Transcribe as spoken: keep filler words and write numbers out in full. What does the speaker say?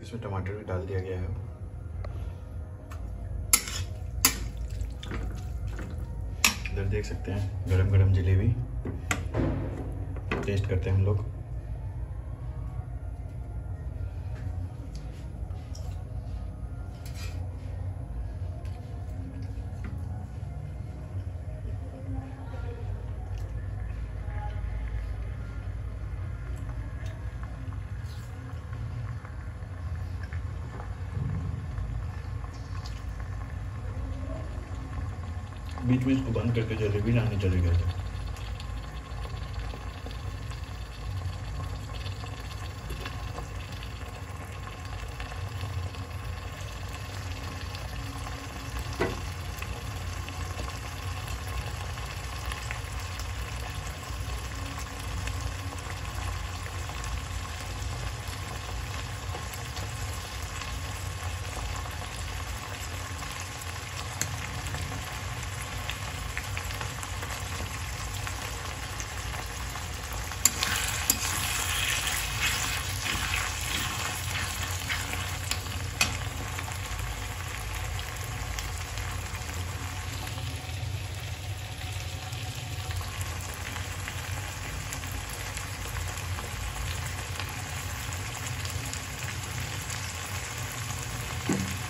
इसमें टमाटर भी डाल दिया गया है। इधर देख सकते हैं गरम गरम जलेबी, टेस्ट करते हैं हम लोग। बीच में इसको बंद करके जलेबी लाने चले गए थे। you